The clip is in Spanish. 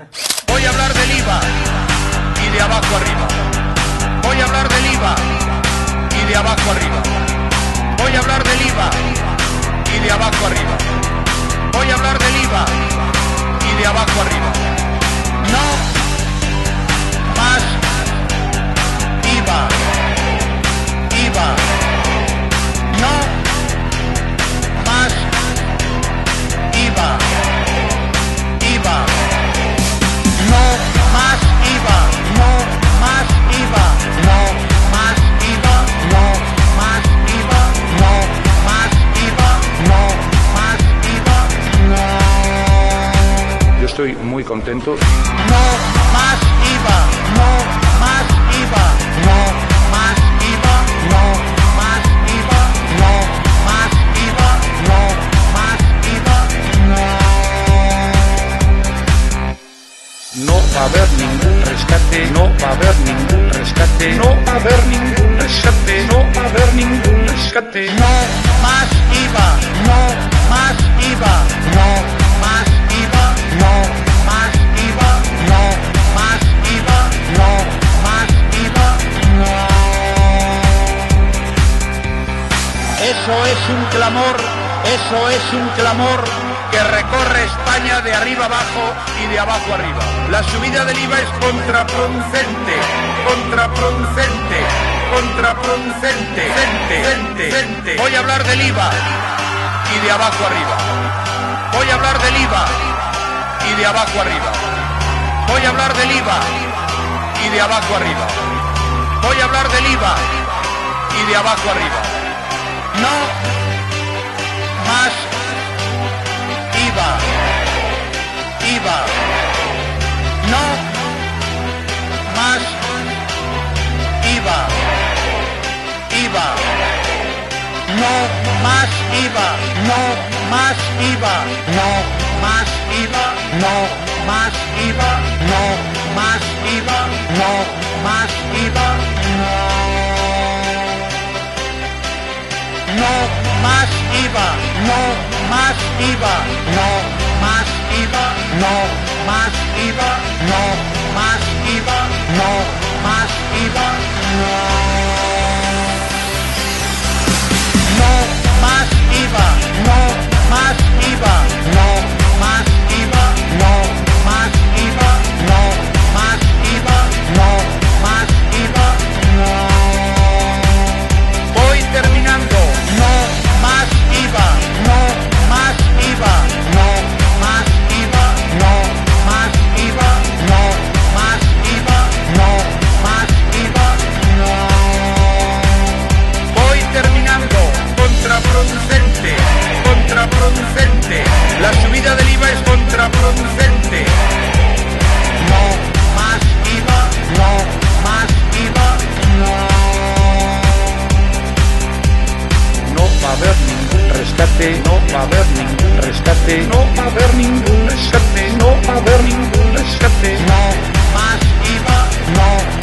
Voy a hablar del IVA y de abajo arriba. Voy a hablar del IVA y de abajo arriba. Voy a hablar del IVA y de abajo arriba. Voy a hablar del IVA y de abajo arriba. No más IVA. IVA. No más IVA. IVA. No más IVA. No más IVA. No más IVA. No más IVA. No más IVA. No más IVA. No. Yo estoy muy contento. No más IVA. No más IVA. No más IVA. No más IVA. No más IVA. No más IVA. No va a haber ningún rescate. No va a haber ningún rescate. No va a haber ningún rescate. No va a haber ningún rescate. No más IVA. No más IVA. No más IVA. No más IVA. No más IVA. No más IVA. No. Eso es un clamor. Eso es un clamor que recorre España de arriba abajo y de abajo arriba. La subida del IVA es contraproducente, contraproducente, contraproducente. Voy a hablar del IVA y de abajo arriba. Voy a hablar del IVA y de abajo arriba. Voy a hablar del IVA y de abajo arriba. Voy a hablar del IVA y de abajo arriba. No más IVA. IVA. No más IVA. IVA. No más IVA. No más IVA. No más IVA. No más IVA. No más IVA. No más IVA. No más IVA. No más IVA. No más IVA. No más IVA. No más IVA. No más IVA. No más IVA. No más IVA. No más IVA. No más IVA. No más IVA. No más IVA. Voy terminando. No más IVA. No más IVA. No más IVA. No más IVA. No más IVA. No más IVA. Voy terminando. Contraproducente. Contraproducente. La subida del IVA es contraproducente. No más IVA. No más IVA. No va a haber ningún rescate. No va a haber ningún rescate. No va a haber ningún rescate. No va a haber ningún rescate. No más IVA. No